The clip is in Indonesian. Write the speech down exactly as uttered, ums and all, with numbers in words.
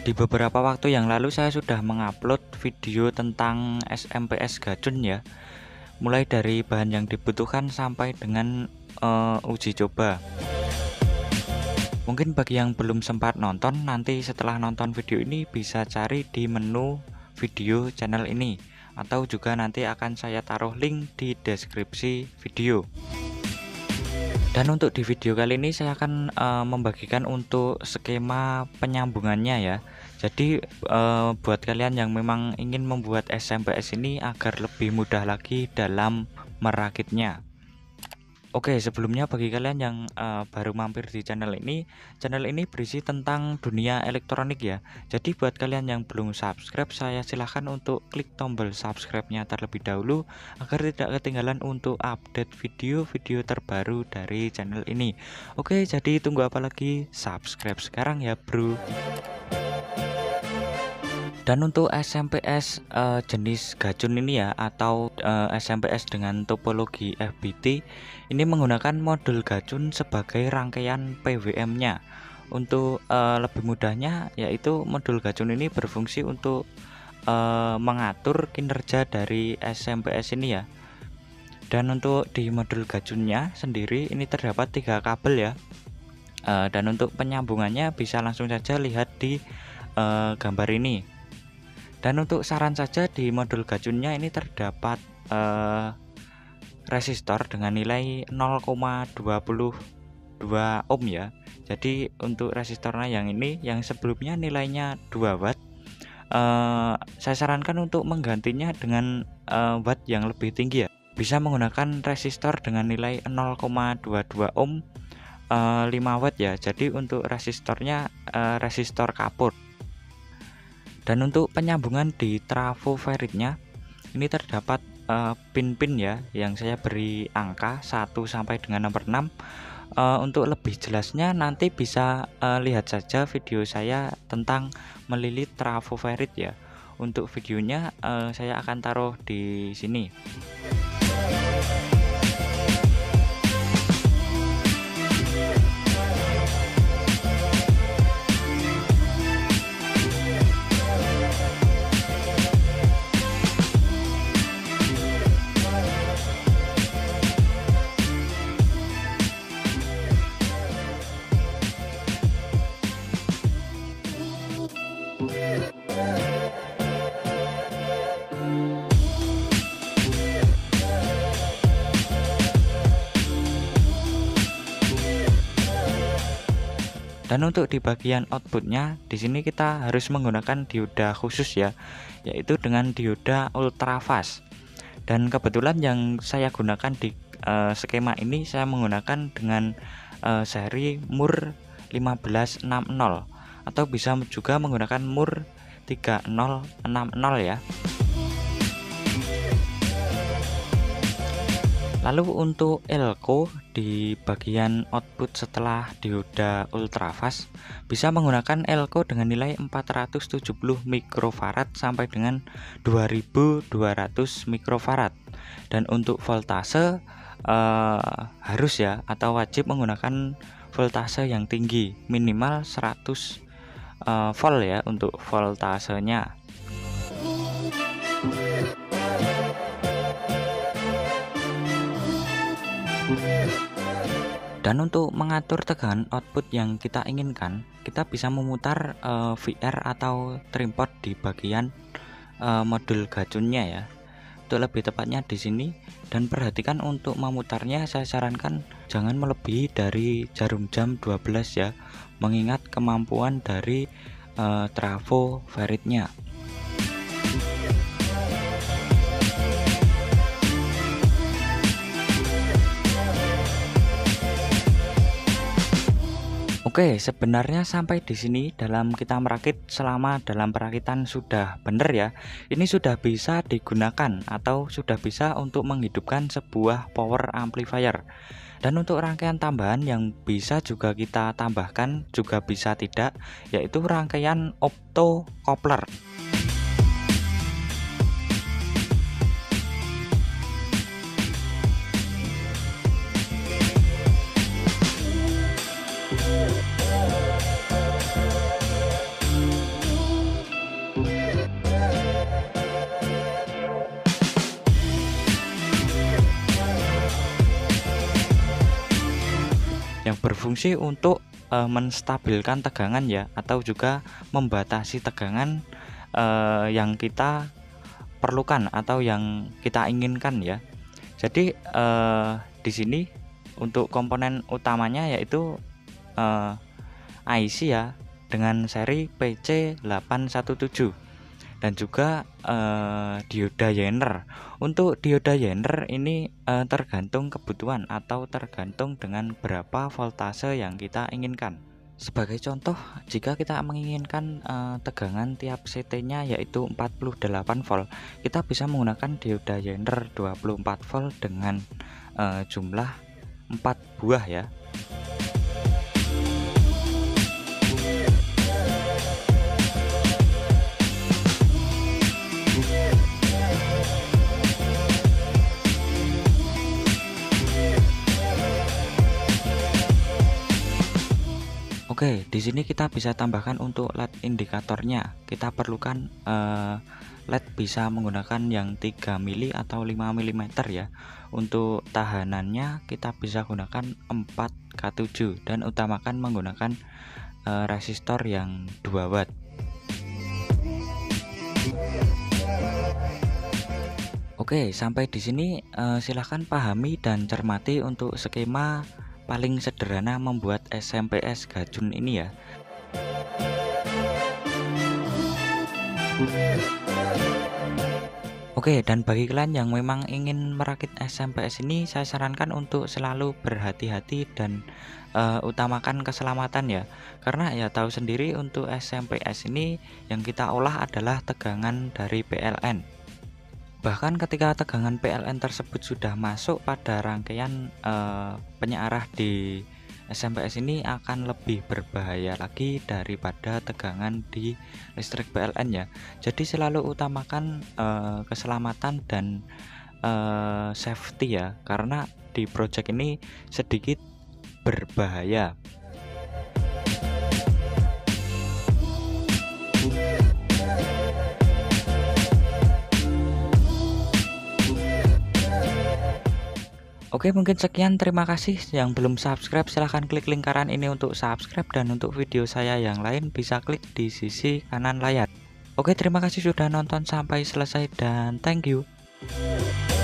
Di beberapa waktu yang lalu saya sudah mengupload video tentang S M P S Gacun ya, mulai dari bahan yang dibutuhkan sampai dengan uh, uji coba. Mungkin bagi yang belum sempat nonton, nanti setelah nonton video ini bisa cari di menu video channel ini, atau juga nanti akan saya taruh link di deskripsi video. Dan untuk di video kali ini saya akan uh, membagikan untuk skema penyambungannya ya. Jadi uh, buat kalian yang memang ingin membuat S M P S ini agar lebih mudah lagi dalam merakitnya. Oke, sebelumnya bagi kalian yang uh, baru mampir di channel ini, channel ini berisi tentang dunia elektronik ya. Jadi buat kalian yang belum subscribe, saya silahkan untuk klik tombol subscribe-nya terlebih dahulu agar tidak ketinggalan untuk update video-video terbaru dari channel ini. Oke, jadi tunggu apa lagi? Subscribe sekarang ya bro. Dan untuk S M P S uh, jenis Gacun ini ya, atau uh, S M P S dengan topologi F B T, ini menggunakan modul Gacun sebagai rangkaian P W M-nya. Untuk uh, lebih mudahnya, yaitu modul Gacun ini berfungsi untuk uh, mengatur kinerja dari S M P S ini ya. Dan untuk di modul Gacunnya sendiri ini terdapat tiga kabel ya. Uh, dan untuk penyambungannya bisa langsung saja lihat di uh, gambar ini. Dan untuk saran saja, di modul Gacunnya ini terdapat eh, resistor dengan nilai nol koma dua dua ohm ya. Jadi untuk resistornya yang ini, yang sebelumnya nilainya dua watt, eh, saya sarankan untuk menggantinya dengan eh, watt yang lebih tinggi ya. Bisa menggunakan resistor dengan nilai nol koma dua dua ohm, eh, lima watt ya. Jadi untuk resistornya eh, resistor kapur. Dan untuk penyambungan di trafo feritnya ini terdapat pin-pin uh, ya, yang saya beri angka satu sampai dengan nomor enam. Uh, untuk lebih jelasnya nanti bisa uh, lihat saja video saya tentang melilit trafo ferit ya. Untuk videonya uh, saya akan taruh di sini. Dan untuk di bagian outputnya, di sini kita harus menggunakan dioda khusus ya, yaitu dengan dioda ultrafast. Dan kebetulan yang saya gunakan di uh, skema ini, saya menggunakan dengan uh, seri Mur lima belas enam nol, atau bisa juga menggunakan Mur tiga nol enam nol ya. Lalu untuk elko di bagian output setelah dioda ultrafast bisa menggunakan elko dengan nilai empat ratus tujuh puluh mikrofarad sampai dengan dua ribu dua ratus mikrofarad. Dan untuk voltase eh, harus ya, atau wajib menggunakan voltase yang tinggi, minimal seratus eh, volt ya untuk voltasenya. Dan untuk mengatur tegangan output yang kita inginkan, kita bisa memutar uh, V R atau trimpot di bagian uh, modul Gacunnya ya. Untuk lebih tepatnya di sini, dan perhatikan untuk memutarnya saya sarankan jangan melebihi dari jarum jam dua belas ya, mengingat kemampuan dari uh, trafo feritnya. Oke, sebenarnya sampai di sini dalam kita merakit, selama dalam perakitan sudah benar ya, ini sudah bisa digunakan atau sudah bisa untuk menghidupkan sebuah power amplifier. Dan untuk rangkaian tambahan yang bisa juga kita tambahkan, juga bisa tidak, yaitu rangkaian opto coupler. yang berfungsi untuk e, menstabilkan tegangan ya, atau juga membatasi tegangan e, yang kita perlukan atau yang kita inginkan ya. Jadi e, di sini untuk komponen utamanya yaitu e, I C ya dengan seri P C delapan satu tujuh dan juga eh, dioda Yener. Untuk dioda Yener ini eh, tergantung kebutuhan atau tergantung dengan berapa voltase yang kita inginkan. Sebagai contoh, jika kita menginginkan eh, tegangan tiap C T-nya yaitu empat puluh delapan volt, kita bisa menggunakan dioda Yener dua puluh empat volt dengan eh, jumlah empat buah ya. Oke, di sini kita bisa tambahkan untuk L E D indikatornya. Kita perlukan eh, L E D bisa menggunakan yang tiga mili atau lima milimeter ya. Untuk tahanannya kita bisa gunakan empat K tujuh dan utamakan menggunakan eh, resistor yang dua watt. Oke, sampai di sini eh, silahkan pahami dan cermati untuk skema paling sederhana membuat S M P S Gajun ini ya. Oke, dan bagi kalian yang memang ingin merakit S M P S ini, saya sarankan untuk selalu berhati-hati dan uh, utamakan keselamatan ya. Karena ya tahu sendiri untuk S M P S ini yang kita olah adalah tegangan dari P L N. Bahkan ketika tegangan P L N tersebut sudah masuk pada rangkaian eh, penyearah di S M P S ini akan lebih berbahaya lagi daripada tegangan di listrik P L N ya. Jadi selalu utamakan eh, keselamatan dan eh, safety ya, karena di project ini sedikit berbahaya. Oke, mungkin sekian, terima kasih. Yang belum subscribe silahkan klik lingkaran ini untuk subscribe, dan untuk video saya yang lain bisa klik di sisi kanan layar. Oke, terima kasih sudah nonton sampai selesai dan thank you.